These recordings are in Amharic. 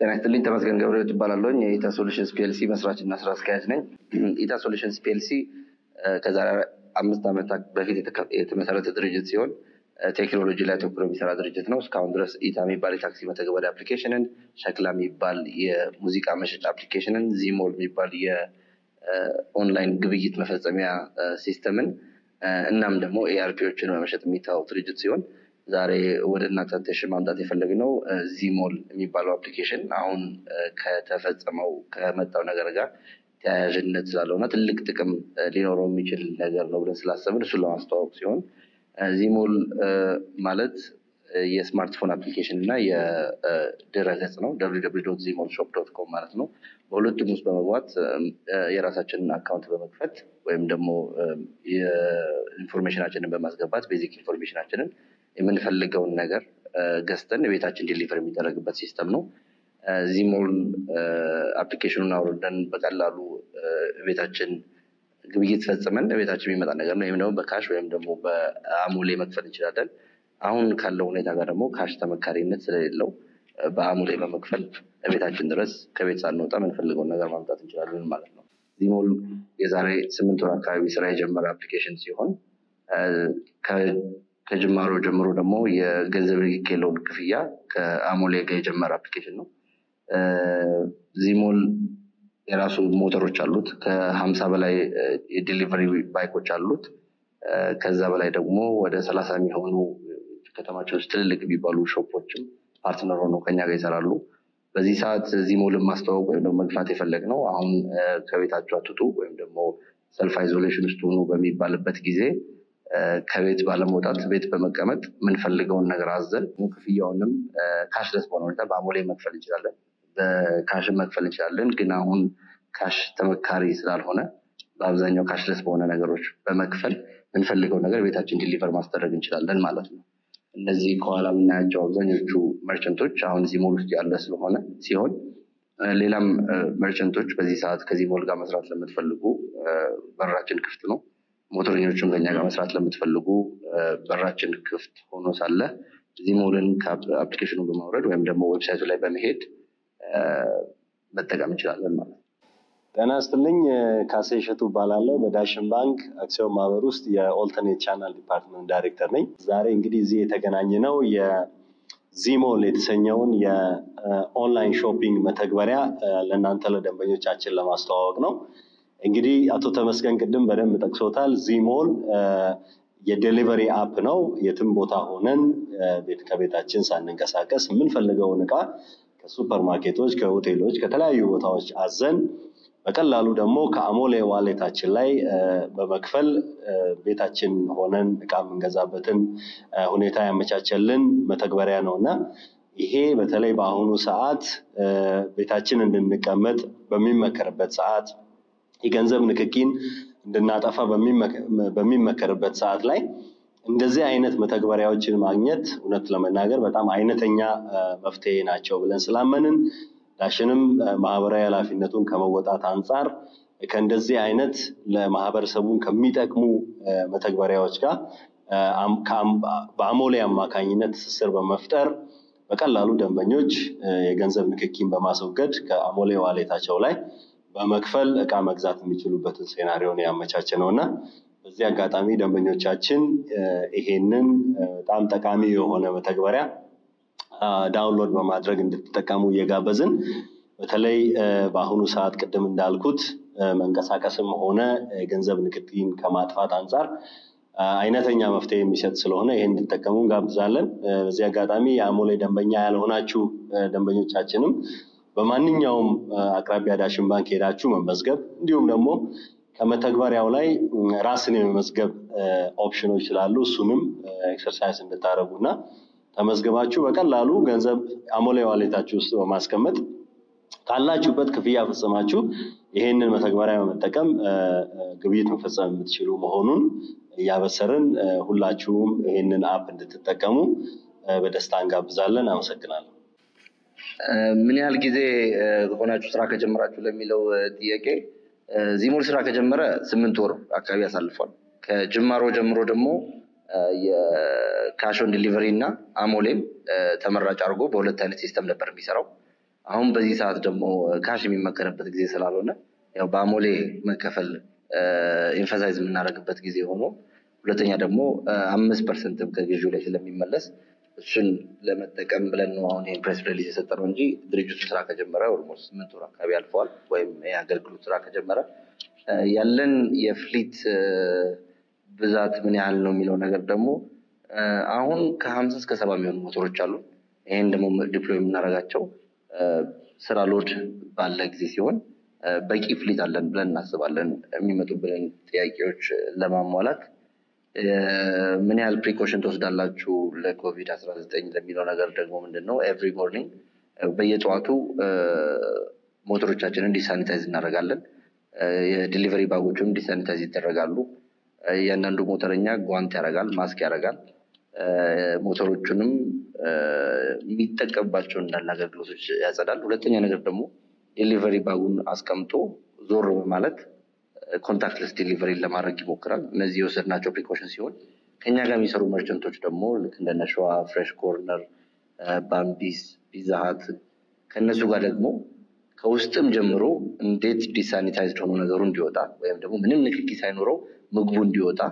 ጤና ይስጥልኝ ተመስገን ገብረሕይወት እባላለሁ የኢታ ሶሉሽንስ ፒኤልሲ መስራችና ስራ አስኪያጅ ነኝ። ኢታ ሶሉሽንስ ፒኤልሲ ከዛሬ 5 ዓመታት በፊት የተመሰረተ ድርጅት ሲሆን ቴክኖሎጂ ላይ ተኩሮ የሚሰራ ድርጅት ነው። እስካሁን ድረስ ኢታ የሚባል የታክሲ መተግበሪያ አፕሊኬሽንን፣ ሸክላ የሚባል የሙዚቃ መሸጫ አፕሊኬሽንን፣ ዚሞል የሚባል የኦንላይን ግብይት መፈጸሚያ ሲስተምን እናም ደግሞ ኤአርፒዎችን በመሸጥ የሚታወቅ ድርጅት ሲሆን ዛሬ ወደ እናንተ ተሽማ ማምጣት የፈለግነው ዚሞል የሚባለው አፕሊኬሽን አሁን ከተፈጸመው ከመጣው ነገር ጋር ተያያዥነት ስላለውና ትልቅ ጥቅም ሊኖረው የሚችል ነገር ነው ብለን ስላሰብን እሱን ለማስተዋወቅ ሲሆን ዚሞል ማለት የስማርትፎን አፕሊኬሽን እና የድረገጽ ነው www.zmallshop.com ማለት ነው። በሁለቱም ውስጥ በመግባት የራሳችንን አካውንት በመክፈት ወይም ደግሞ የኢንፎርሜሽናችንን በማስገባት ቤዚክ ኢንፎርሜሽናችንን የምንፈልገውን ነገር ገዝተን ቤታችን ዲሊቨር የሚደረግበት ሲስተም ነው። ዚሞል አፕሊኬሽኑን አውርደን በቀላሉ ቤታችን ግብይት ፈጽመን ቤታችን የሚመጣ ነገር ነው። ይሄም ደግሞ በካሽ ወይም ደግሞ በአሞሌ መክፈል እንችላለን። አሁን ካለው ሁኔታ ጋር ደግሞ ካሽ ተመካሪነት ስለሌለው በአሞሌ በመክፈል ቤታችን ድረስ ከቤት ሳንወጣ የምንፈልገውን ነገር ማምጣት እንችላለን ማለት ነው። ዚሞል የዛሬ 8 ወር አካባቢ ስራ የጀመረ አፕሊኬሽን ሲሆን ከጅማሮ ጀምሮ ደግሞ የገንዘብ ልኬለውን ክፍያ ከአሞሌ ጋር የጀመረ አፕሊኬሽን ነው። ዚሞል የራሱ ሞተሮች አሉት። ከ50 በላይ የዲሊቨሪ ባይኮች አሉት። ከዛ በላይ ደግሞ ወደ 30 የሚሆኑ ከተማችን ውስጥ ትልልቅ የሚባሉ ሾፖችም ፓርትነር ሆነው ከኛ ጋር ይሰራሉ። በዚህ ሰዓት ዚሞልን ማስተዋወቅ ወይም ደግሞ መግፋት የፈለግነው አሁን ከቤታችሁ አትውጡ ወይም ደግሞ ሰልፍ አይዞሌሽን ውስጥ ሆኑ በሚባልበት ጊዜ ከቤት ባለመውጣት ቤት በመቀመጥ የምንፈልገውን ነገር አዘን ክፍያውንም ካሽለስ በሆነ ሁኔታ በአሞሌ መክፈል እንችላለን፣ በካሽም መክፈል እንችላለን። ግን አሁን ካሽ ተመካሪ ስላልሆነ በአብዛኛው ካሽለስ በሆነ ነገሮች በመክፈል የምንፈልገው ነገር ቤታችን ዲሊቨር ማስደረግ እንችላለን ማለት ነው። እነዚህ ከኋላ የምናያቸው አብዛኞቹ መርቸንቶች አሁን ዚሞል ውስጥ ያለ ሲሆን ሌላም መርቸንቶች በዚህ ሰዓት ከዚሞል ጋር መስራት ለምትፈልጉ በራችን ክፍት ነው። ሞተረኞቹም ከኛ ጋር መስራት ለምትፈልጉ በራችን ክፍት ሆኖ ሳለ ዚሞልን ከአፕሊኬሽኑ በማውረድ ወይም ደግሞ ዌብሳይቱ ላይ በመሄድ መጠቀም እንችላለን ማለት ነው። ጤና ይስጥልኝ ካሴ እሸቱ እባላለሁ። በዳሽን ባንክ አክሲዮን ማህበር ውስጥ የኦልተርኔት ቻናል ዲፓርትመንት ዳይሬክተር ነኝ። ዛሬ እንግዲህ እዚህ የተገናኘነው የዚሞል የተሰኘውን የኦንላይን ሾፒንግ መተግበሪያ ለእናንተ ለደንበኞቻችን ለማስተዋወቅ ነው። እንግዲህ አቶ ተመስገን ቅድም በደንብ ጠቅሶታል። ዚሞል የዴሊቨሪ አፕ ነው። የትም ቦታ ሆነን ከቤታችን ሳንንቀሳቀስ የምንፈልገውን ዕቃ ከሱፐርማርኬቶች፣ ከሆቴሎች፣ ከተለያዩ ቦታዎች አዘን በቀላሉ ደግሞ ከአሞሌ ዋሌታችን ላይ በመክፈል ቤታችን ሆነን ዕቃ የምንገዛበትን ሁኔታ ያመቻቸልን መተግበሪያ ነውና ይሄ በተለይ በአሁኑ ሰዓት ቤታችን እንድንቀመጥ በሚመከርበት ሰዓት የገንዘብ ንክኪን እንድናጠፋ በሚመከርበት ሰዓት ላይ እንደዚህ አይነት መተግበሪያዎችን ማግኘት እውነት ለመናገር በጣም አይነተኛ መፍትሄ ናቸው ብለን ስላመንን ዳሽንም ማህበራዊ ኃላፊነቱን ከመወጣት አንፃር ከእንደዚህ አይነት ለማህበረሰቡን ከሚጠቅሙ መተግበሪያዎች ጋር በአሞሌ አማካኝነት ትስስር በመፍጠር በቀላሉ ደንበኞች የገንዘብ ንክኪን በማስወገድ ከአሞሌ ዋሌታቸው ላይ በመክፈል ዕቃ መግዛት የሚችሉበትን ሴናሪዮ ያመቻቸ ነውና በዚህ አጋጣሚ ደንበኞቻችን ይሄንን በጣም ጠቃሚ የሆነ መተግበሪያ ዳውንሎድ በማድረግ እንድትጠቀሙ እየጋበዝን በተለይ በአሁኑ ሰዓት ቅድም እንዳልኩት መንቀሳቀስም ሆነ የገንዘብ ንክኪን ከማጥፋት አንፃር አይነተኛ መፍትሄ የሚሰጥ ስለሆነ ይሄን እንድትጠቀሙ እንጋብዛለን። በዚህ አጋጣሚ የአሞሌ ደንበኛ ያልሆናችሁ ደንበኞቻችንም በማንኛውም አቅራቢያ ዳሽን ባንክ ሄዳችሁ መመዝገብ እንዲሁም ደግሞ ከመተግበሪያው ላይ ራስን የመመዝገብ ኦፕሽኖች ስላሉ እሱንም ኤክሰርሳይዝ እንድታረጉና ተመዝግባችሁ በቀላሉ ገንዘብ አሞሌ ዋሌታችሁ ውስጥ በማስቀመጥ ካላችሁበት ክፍያ ፈጽማችሁ ይሄንን መተግበሪያ በመጠቀም ግብይት መፈጸም የምትችሉ መሆኑን ያበሰርን ሁላችሁም ይሄንን አፕ እንድትጠቀሙ በደስታ እንጋብዛለን። አመሰግናለሁ። ምን ያህል ጊዜ ሆናችሁ ስራ ከጀመራችሁ ለሚለው ጥያቄ ዚሞል ስራ ከጀመረ 8 ወር አካባቢ ያሳልፋል። ከጅማሮ ጀምሮ ደግሞ የካሽ ኦን ዲሊቨሪ እና አሞሌም ተመራጭ አድርጎ በሁለት አይነት ሲስተም ነበር የሚሰራው። አሁን በዚህ ሰዓት ደግሞ ካሽ የሚመከረበት ጊዜ ስላልሆነ ያው በአሞሌ መከፈል ኤምፋሳይዝ የምናደርግበት ጊዜ ሆኖ ሁለተኛ ደግሞ 5% ከግዢው ላይ ስለሚመለስ እሱን ለመጠቀም ብለን ነው አሁን ይሄን ፕሬስ ሪሊዝ የሰጠነው እንጂ ድርጅቱ ስራ ከጀመረ ኦልሞስት 8 ወር አካባቢ አልፏል። ወይም የአገልግሎት ስራ ከጀመረ ያለን የፍሊት ብዛት ምን ያህል ነው የሚለው ነገር ደግሞ አሁን ከ50 እስከ 70 የሚሆኑ ሞተሮች አሉ። ይሄን ደግሞ ዲፕሎይ የምናደርጋቸው ስራ ሎድ ባለ ጊዜ ሲሆን በቂ ፍሊት አለን ብለን እናስባለን። የሚመጡብንን ጥያቄዎች ለማሟላት ምን ያህል ፕሪኮሽን ተወስዳላችሁ ለኮቪድ-19 ለሚለው ነገር ደግሞ ምንድነው ኤቭሪ ሞርኒንግ በየጠዋቱ ሞተሮቻችንን ዲሳኒታይዝ እናደርጋለን። የዲሊቨሪ ባጎቹም ዲሳኒታይዝ ይደረጋሉ። ያንዳንዱ ሞተረኛ ጓንት ያደርጋል፣ ማስክ ያደርጋል። ሞተሮቹንም የሚጠቀምባቸው እንዳለ አገልግሎቶች ያጸዳል። ሁለተኛ ነገር ደግሞ ዲሊቨሪ ባጉን አስቀምጦ ዞር ማለት ኮንታክትለስ ዲሊቨሪ ለማድረግ ይሞክራል። እነዚህ የወሰድናቸው ፕሪኮሽን ሲሆን ከኛ ጋር የሚሰሩ መርቸንቶች ደግሞ ልክ እንደነ ሸዋ ፍሬሽ ኮርነር፣ ባምቢስ፣ ፒዛ ሃት ከነሱ ጋር ደግሞ ከውስጥም ጀምሮ እንዴት ዲሳኒታይዝድ ሆኖ ነገሩ እንዲወጣ ወይም ደግሞ ምንም ንክኪ ሳይኖረው ምግቡ እንዲወጣ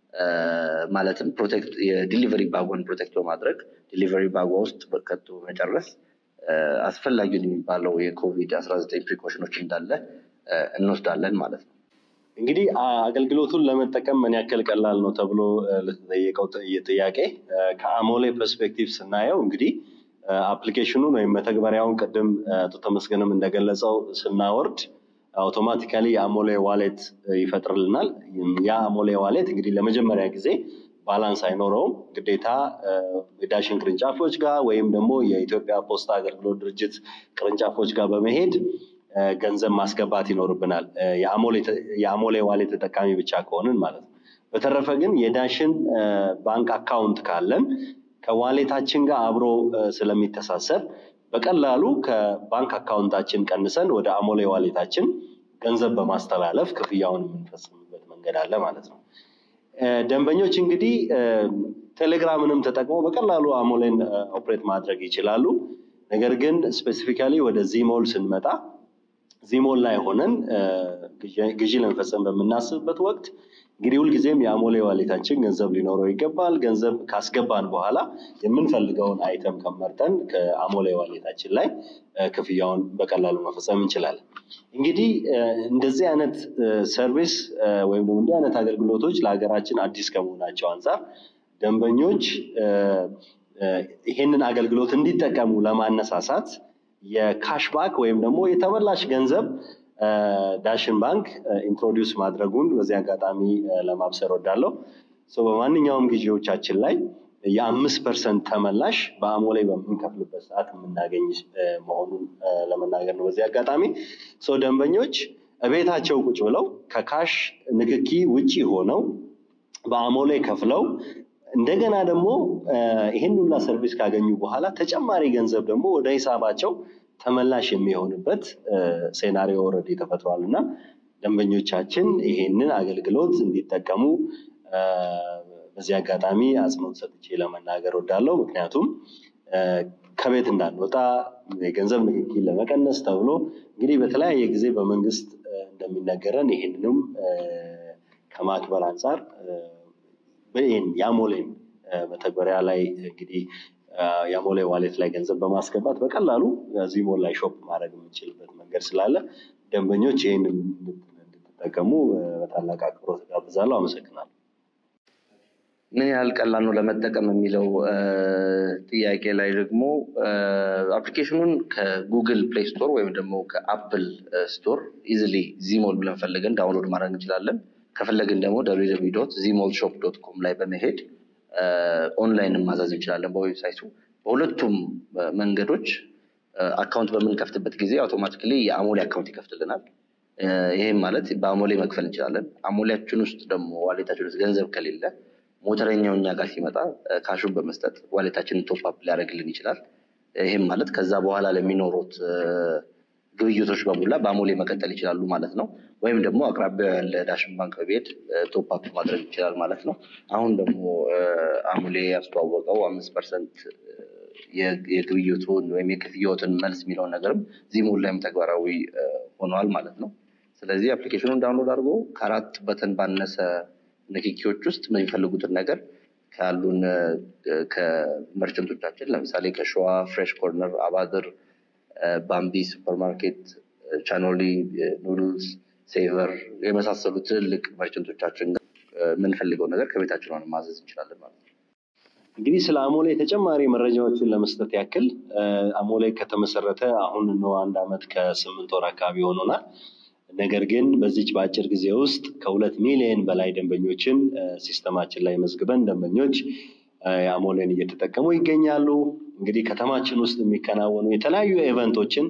ማለትም ፕሮቴክት የዲሊቨሪ ባጉን ፕሮቴክት በማድረግ ዲሊቨሪ ባጓ ውስጥ በከቶ መጨረስ አስፈላጊውን የሚባለው የኮቪድ-19 ፕሪኮሽኖች እንዳለ እንወስዳለን ማለት ነው። እንግዲህ አገልግሎቱን ለመጠቀም ምን ያክል ቀላል ነው ተብሎ ለተጠየቀው ጥያቄ ከአሞሌ ፐርስፔክቲቭ ስናየው እንግዲህ አፕሊኬሽኑን ወይም መተግበሪያውን ቀደም አቶ ተመስገንም እንደገለጸው ስናወርድ አውቶማቲካሊ አሞሌ ዋሌት ይፈጥርልናል። ያ አሞሌ ዋሌት እንግዲህ ለመጀመሪያ ጊዜ ባላንስ አይኖረውም። ግዴታ የዳሽን ቅርንጫፎች ጋር ወይም ደግሞ የኢትዮጵያ ፖስታ አገልግሎት ድርጅት ቅርንጫፎች ጋር በመሄድ ገንዘብ ማስገባት ይኖርብናል። የአሞሌ ዋሌት ተጠቃሚ ብቻ ከሆነን ማለት ነው። በተረፈ ግን የዳሽን ባንክ አካውንት ካለን ከዋሌታችን ጋር አብሮ ስለሚተሳሰር በቀላሉ ከባንክ አካውንታችን ቀንሰን ወደ አሞሌ ዋሌታችን ገንዘብ በማስተላለፍ ክፍያውን የምንፈጽምበት መንገድ አለ ማለት ነው። ደንበኞች እንግዲህ ቴሌግራምንም ተጠቅመው በቀላሉ አሞሌን ኦፕሬት ማድረግ ይችላሉ። ነገር ግን ስፔሲፊካሊ ወደ ዚሞል ስንመጣ ዚሞል ላይ ሆነን ግዢ ለመፈጸም በምናስብበት ወቅት እንግዲህ ሁልጊዜም የአሞሌ ዋሌታችን ገንዘብ ሊኖረው ይገባል። ገንዘብ ካስገባን በኋላ የምንፈልገውን አይተም ከመርጠን ከአሞሌ ዋሌታችን ላይ ክፍያውን በቀላሉ መፈጸም እንችላለን። እንግዲህ እንደዚህ አይነት ሰርቪስ ወይም ደግሞ እንደዚህ አይነት አገልግሎቶች ለሀገራችን አዲስ ከመሆናቸው አንፃር ደንበኞች ይሄንን አገልግሎት እንዲጠቀሙ ለማነሳሳት የካሽባክ ወይም ደግሞ የተመላሽ ገንዘብ ዳሽን ባንክ ኢንትሮዲዩስ ማድረጉን በዚህ አጋጣሚ ለማብሰር ወዳለው በማንኛውም ግዢዎቻችን ላይ የ5% ተመላሽ በአሞሌ በምንከፍልበት ሰዓት የምናገኝ መሆኑን ለመናገር ነው። በዚህ አጋጣሚ ደንበኞች እቤታቸው ቁጭ ብለው ከካሽ ንክኪ ውጪ ሆነው በአሞሌ ከፍለው እንደገና ደግሞ ይሄን ሁሉ ሰርቪስ ካገኙ በኋላ ተጨማሪ ገንዘብ ደግሞ ወደ ሂሳባቸው ተመላሽ የሚሆንበት ሴናሪዮ ኦሬዲ ተፈጥሯልና ደንበኞቻችን ይሄንን አገልግሎት እንዲጠቀሙ በዚህ አጋጣሚ አጽንኦት ሰጥቼ ለመናገር ወዳለው። ምክንያቱም ከቤት እንዳንወጣ የገንዘብ ንክኪ ለመቀነስ ተብሎ እንግዲህ በተለያየ ጊዜ በመንግስት እንደሚነገረን ይሄንንም ከማክበር አንፃር በእን ያሞሌን መተግበሪያ ላይ እንግዲህ ያሞሌ ዋሌት ላይ ገንዘብ በማስገባት በቀላሉ ዚሞል ላይ ሾፕ ማድረግ የምንችልበት መንገድ ስላለ ደንበኞች ይሄንን እንድትጠቀሙ በታላቅ አክብሮት ጋብዛለሁ። አመሰግናለሁ። ምን ያህል ቀላል ነው ለመጠቀም የሚለው ጥያቄ ላይ ደግሞ አፕሊኬሽኑን ከጉግል ፕሌይ ስቶር ወይም ደግሞ ከአፕል ስቶር ኢዚሊ ዚሞል ብለን ፈልገን ዳውንሎድ ማድረግ እንችላለን። ከፈለግን ደግሞ www.zmallshop.com ላይ በመሄድ ኦንላይን ማዘዝ እንችላለን በዌብሳይቱ። በሁለቱም መንገዶች አካውንት በምንከፍትበት ጊዜ አውቶማቲካሊ የአሞሌ አካውንት ይከፍትልናል። ይሄም ማለት በአሞሌ መክፈል እንችላለን። አሞሌያችን ውስጥ ደግሞ ዋሌታችን ውስጥ ገንዘብ ከሌለ ሞተረኛው እኛ ጋር ሲመጣ ካሹን በመስጠት ዋሌታችንን ቶፕ አፕ ሊያደርግልን ይችላል። ይሄም ማለት ከዛ በኋላ ለሚኖሩት ግብይቶች በሙላ በአሞሌ መቀጠል ይችላሉ ማለት ነው። ወይም ደግሞ አቅራቢያው ያለ ዳሽን ባንክ ቤት ቶፕ አፕ ማድረግ ይችላል ማለት ነው። አሁን ደግሞ አሞሌ ያስተዋወቀው 5% የግብይቱን ወይም የክፍያዎትን መልስ የሚለውን ነገርም ዚሞል ላይም ተግባራዊ ሆኗል ማለት ነው። ስለዚህ አፕሊኬሽኑን ዳውንሎድ አድርጎ ከአራት በተን ባነሰ ንክኪዎች ውስጥ የሚፈልጉትን ነገር ካሉን ከመርቸንቶቻችን ለምሳሌ ከሸዋ ፍሬሽ ኮርነር፣ አባድር፣ ባምቢ ሱፐርማርኬት፣ ቻኖሊ ኑድልስ፣ ሴቨር የመሳሰሉት ትልቅ መርቸንቶቻችን የምንፈልገው ነገር ከቤታችን ሆነን ማዘዝ እንችላለን ማለት ነው። እንግዲህ ስለ አሞሌ ተጨማሪ መረጃዎችን ለመስጠት ያክል አሞሌ ከተመሰረተ አሁን ነው 1 ዓመት ከ8 ወር አካባቢ ሆኖናል። ነገር ግን በዚች በአጭር ጊዜ ውስጥ ከ2 ሚሊዮን በላይ ደንበኞችን ሲስተማችን ላይ መዝግበን ደንበኞች አሞሌን እየተጠቀሙ ይገኛሉ። እንግዲህ ከተማችን ውስጥ የሚከናወኑ የተለያዩ ኢቨንቶችን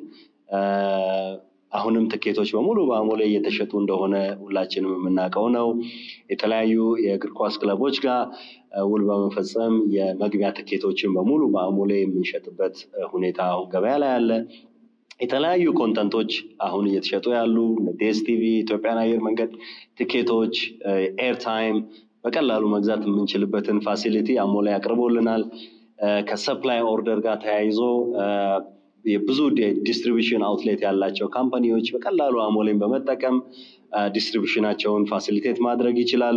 አሁንም ትኬቶች በሙሉ በአሞሌ እየተሸጡ እንደሆነ ሁላችንም የምናውቀው ነው። የተለያዩ የእግር ኳስ ክለቦች ጋር ውል በመፈጸም የመግቢያ ትኬቶችን በሙሉ በአሞሌ የምንሸጥበት ሁኔታ አሁን ገበያ ላይ አለ። የተለያዩ ኮንተንቶች አሁን እየተሸጡ ያሉ ዲኤስቲቪ፣ ኢትዮጵያን አየር መንገድ ትኬቶች፣ ኤርታይም በቀላሉ መግዛት የምንችልበትን ፋሲሊቲ አሞሌ ያቀርቦልናል። ከሰፕላይ ኦርደር ጋር ተያይዞ የብዙ ዲስትሪቢዩሽን አውትሌት ያላቸው ካምፓኒዎች በቀላሉ አሞሌን በመጠቀም ዲስትሪቢዩሽናቸውን ፋሲሊቴት ማድረግ ይችላሉ።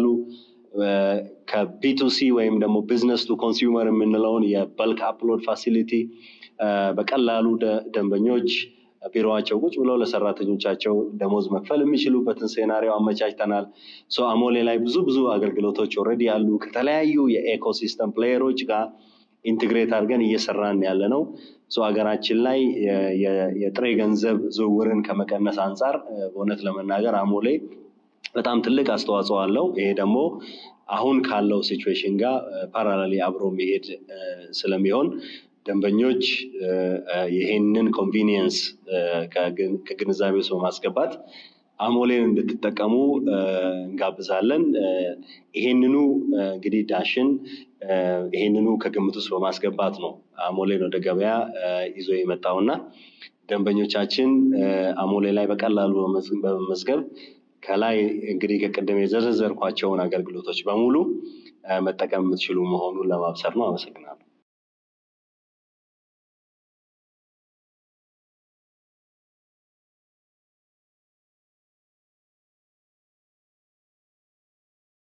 ከቢ2ሲ ወይም ደግሞ ቢዝነስ ቱ ኮንሱመር የምንለውን የበልክ አፕሎድ ፋሲሊቲ በቀላሉ ደንበኞች ቢሮአቸው ቁጭ ብለው ለሰራተኞቻቸው ደሞዝ መክፈል የሚችሉበትን ሴናሪዮ አመቻችተናል። አሞሌ ላይ ብዙ አገልግሎቶች ኦሬዲ ያሉ ከተለያዩ የኢኮሲስተም ፕሌየሮች ጋር ኢንተግሬት አድርገን እየሰራን ያለነው። ሀገራችን ላይ የጥሬ ገንዘብ ዝውውርን ከመቀነስ አንፃር በእውነት ለመናገር አሞሌ በጣም ትልቅ አስተዋጽኦ አለው። ይሄ ደግሞ አሁን ካለው ሲቹዌሽን ጋር ፓራላሊ አብሮ መሄድ ስለሚሆን ደንበኞች ይሄንን ኮንቪኒየንስ ከግንዛቤ ውስጥ በማስገባት አሞሌን እንድትጠቀሙ እንጋብዛለን። ይሄንኑ እንግዲህ ዳሽን ይሄንኑ ከግምት ውስጥ በማስገባት ነው አሞሌን ወደ ገበያ ይዞ የመጣውና ደንበኞቻችን አሞሌ ላይ በቀላሉ በመመዝገብ ከላይ እንግዲህ ከቀደም የዘረዘርኳቸውን አገልግሎቶች በሙሉ መጠቀም የምትችሉ መሆኑን ለማብሰር ነው። አመሰግናለሁ።